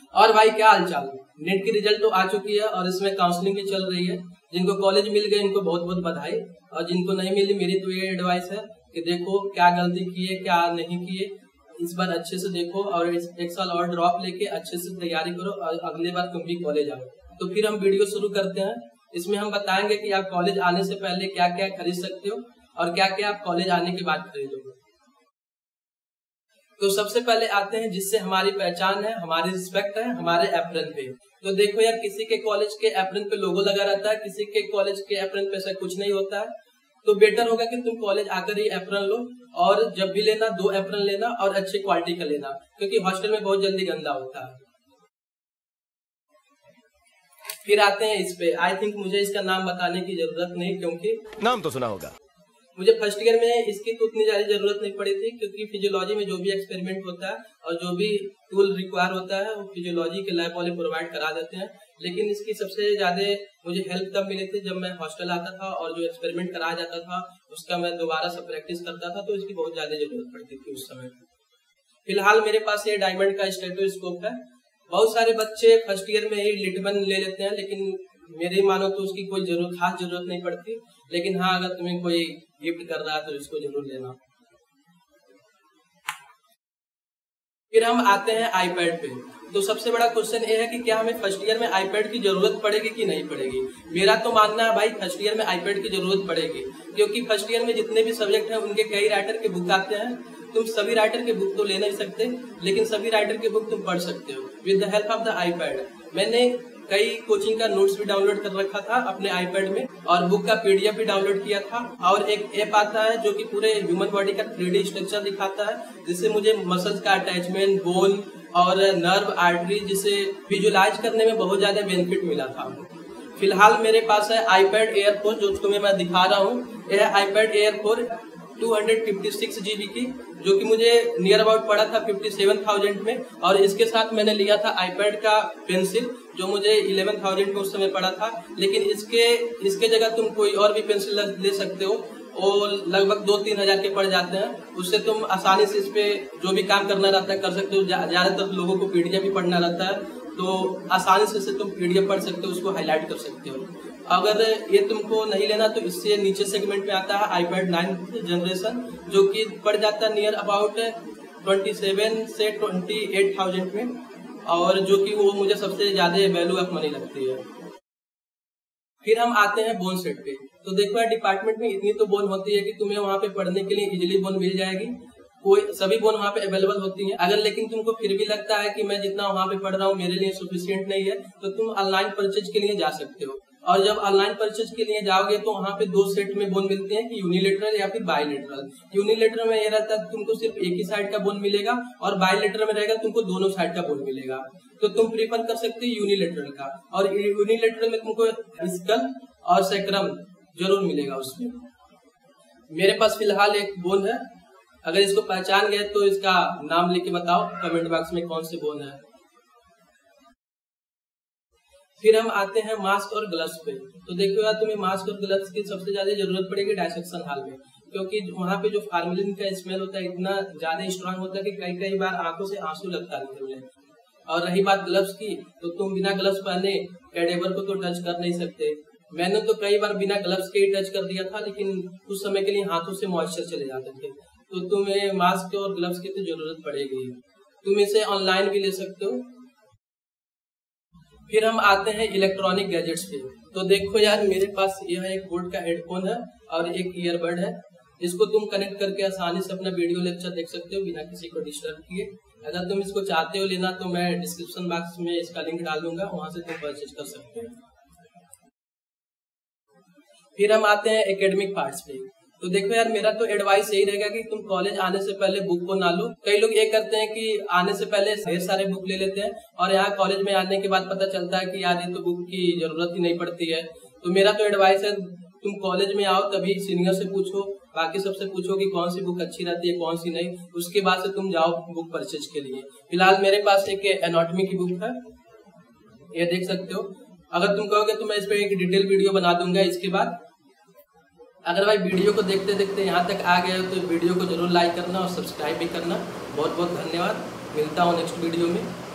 और भाई क्या हालचाल। नेट की रिजल्ट तो आ चुकी है और इसमें काउंसलिंग भी चल रही है। जिनको कॉलेज मिल गए इनको बहुत बहुत बधाई, और जिनको नहीं मिली मेरी तो ये एडवाइस है कि देखो क्या गलती किए क्या नहीं किए, इस बार अच्छे से देखो और एक साल और ड्रॉप लेके अच्छे से तैयारी करो और अगले बार तुम भी कॉलेज आओ। तो फिर हम वीडियो शुरू करते हैं। इसमें हम बताएंगे कि आप कॉलेज आने से पहले क्या क्या खरीद सकते हो और क्या क्या आप कॉलेज आने के बाद खरीदोगे। तो सबसे पहले आते हैं जिससे हमारी पहचान है, हमारी रिस्पेक्ट है, हमारे एप्रन पे। तो देखो यार, किसी के कॉलेज के एप्रन पे लोगो लगा रहता है, किसी के कॉलेज के एप्रन पे ऐसा कुछ नहीं होता है। तो बेटर होगा कि तुम कॉलेज आकर ही एप्रन लो, और जब भी लेना 2 एप्रन लेना और अच्छी क्वालिटी का लेना, क्योंकि हॉस्टल में बहुत जल्दी गंदा होता है। फिर आते हैं इस पे। आई थिंक मुझे इसका नाम बताने की जरूरत नहीं, क्योंकि नाम तो सुना होगा। मुझे फर्स्ट ईयर में इसकी तो उतनी ज्यादा जरूरत नहीं पड़ी थी, क्योंकि फिजियोलॉजी में जो भी एक्सपेरिमेंट होता है और जो भी टूल रिक्वायर होता है वो फिजियोलॉजी के लैब वाले प्रोवाइड करा देते हैं। लेकिन इसकी सबसे ज्यादा मुझे हेल्प तब मिली थी जब मैं हॉस्टल आता था और जो एक्सपेरिमेंट कराया जाता था उसका मैं दोबारा से प्रैक्टिस करता था, तो इसकी बहुत ज्यादा जरूरत पड़ती थी उस समय। फिलहाल मेरे पास ये डायमंड का स्टेथोस्कोप है। बहुत सारे बच्चे फर्स्ट ईयर में ही लिटमन ले लेते हैं, लेकिन मेरी मानो तो उसकी कोई खास जरूरत नहीं पड़ती। लेकिन हाँ, अगर तुम्हें कोई गिफ्ट कर रहा है तो इसको जरूर लेना। फिर हम आते हैं आईपैड पे। तो सबसे बड़ा क्वेश्चन ये है कि क्या हमें फर्स्ट ईयर में आईपैड की जरूरत पड़ेगी कि नहीं पड़ेगी। मेरा तो मानना है भाई फर्स्ट ईयर में आईपैड की जरूरत पड़ेगी, क्योंकि फर्स्ट ईयर में जितने भी सब्जेक्ट हैं उनके कई राइटर के बुक आते हैं। तुम सभी राइटर के बुक तो ले नहीं सकते, लेकिन सभी राइटर के बुक तुम पढ़ सकते हो with the help of the iPad. मैंने कई कोचिंग का नोट्स भी डाउनलोड कर रखा था अपने आईपैड में, और बुक का पीडीएफ भी डाउनलोड किया था। और एक ऐप आता है जो कि पूरे ह्यूमन बॉडी का 3D स्ट्रक्चर दिखाता है, जिससे मुझे मसल्स का अटैचमेंट, बोन और नर्व, आर्टरी, जिसे विजुलाइज करने में बहुत ज्यादा बेनिफिट मिला था। फिलहाल मेरे पास है आईपैड एयर 4, जो तुम्हें मैं दिखा रहा हूँ। यह आईपैड एयर 4 256 GB की, जो कि मुझे नियर अबाउट पड़ा था 57,000 में। और इसके साथ मैंने लिया था आईपैड का पेंसिल, जो मुझे 11,000 में उस समय पड़ा था। लेकिन इसके जगह तुम कोई और भी पेंसिल ले सकते हो, और लगभग 2-3 हजार के पड़ जाते हैं। उससे तुम आसानी से इस पे जो भी काम करना रहता है कर सकते हो। ज्यादातर लोगों को पीडीएफ भी पढ़ना रहता है, तो आसानी से तुम पीडीएफ पढ़ सकते हो, उसको हाईलाइट कर सकते हो। अगर ये तुमको नहीं लेना तो इससे नीचे सेगमेंट में आता है आईपैड 9th जनरेशन, जो कि पड़ जाता है नियर अबाउट 27 से 28,000 में, और जो कि वो मुझे सबसे ज्यादा वैल्यू ऑफ मनी लगती है। फिर हम आते हैं बोन सेट पे। तो देखो यार, डिपार्टमेंट में इतनी तो बोन होती है कि तुम्हें वहाँ पे पढ़ने के लिए इजिली बोन मिल जाएगी। कोई सभी बोन वहाँ पे अवेलेबल होती है। अगर लेकिन तुमको फिर भी लगता है कि मैं जितना वहाँ पे पढ़ रहा हूँ मेरे लिए सफिशिएंट नहीं है, तो तुम ऑनलाइन परचेज के लिए जा सकते हो। और जब ऑनलाइन परचेज के लिए जाओगे तो वहाँ पे 2 सेट में बोन मिलते हैं, कि यूनिलेटरल या फिर बायलेटरल। यूनिलेटरल में ये रहता है तुमको सिर्फ एक ही साइड का बोन मिलेगा, और बायलेटरल में रहेगा तुमको दोनों साइड का बोन मिलेगा। तो तुम प्रीफर कर सकते हो यूनिलेटरल का। और यूनिलेटरल में तुमको स्कल और सैक्रम जरूर मिलेगा उसमें। मेरे पास फिलहाल एक बोन है, अगर इसको पहचान गए तो इसका नाम लेके बताओ कमेंट बॉक्स में कौन से बोन है। फिर हम आते हैं मास्क और ग्लव्स पे। तो देखो यार, तुम्हें मास्क और ग्लव्स की सबसे ज्यादा जरूरत पड़ेगी डायसेक्शन हॉल में, क्योंकि वहाँ पे जो फार्मेलिन का स्मेल होता है इतना ज्यादा स्ट्रांग होता है कि कई बार आंखों से आंसू लगता है निकलने। और रही बात ग्लव्स की, तो तुम बिना ग्लव्स पहने कैडेवर को तो टच कर नहीं सकते। मैंने तो कई बार बिना ग्लव्स के ही टच कर दिया था, लेकिन कुछ समय के लिए हाथों से मॉइस्चर चले जाते थे। तो तुम्हें मास्क और ग्लव्स की तो जरूरत पड़ेगी। तुम इसे ऑनलाइन भी ले सकते हो। फिर हम आते हैं इलेक्ट्रॉनिक गैजेट्स पे। तो देखो यार, मेरे पास यह एक बोट का हेडफोन है और एक ईयरबड है। इसको तुम कनेक्ट करके आसानी से अपना वीडियो लेक्चर देख सकते हो बिना किसी को डिस्टर्ब किए। अगर तुम इसको चाहते हो लेना तो मैं डिस्क्रिप्शन बॉक्स में इसका लिंक डाल दूंगा, वहां से तुम परचेज कर सकते हो। फिर हम आते हैं एकेडमिक पार्ट्स पे। तो देखो यार, मेरा तो एडवाइस यही रहेगा कि तुम कॉलेज आने से पहले बुक को ना लो। कई लोग ये करते हैं कि आने से पहले ढेर सारे बुक ले लेते हैं, और यहाँ कॉलेज में आने के बाद पता चलता है कि यार ये तो बुक की जरूरत ही नहीं पड़ती है। तो मेरा तो एडवाइस है, तुम कॉलेज में आओ तभी सीनियर से पूछो, बाकी सबसे पूछो कि कौन सी बुक अच्छी रहती है कौन सी नहीं, उसके बाद से तुम जाओ बुक परचेज के लिए। फिलहाल मेरे पास एक एनाटॉमी की बुक है, ये देख सकते हो। अगर तुम कहोगे तो मैं इस पर एक डिटेल वीडियो बना दूंगा इसके बाद। अगर भाई वीडियो को देखते देखते यहाँ तक आ गए हो तो वीडियो को जरूर लाइक करना और सब्सक्राइब भी करना। बहुत बहुत धन्यवाद। मिलता हूँ नेक्स्ट वीडियो में।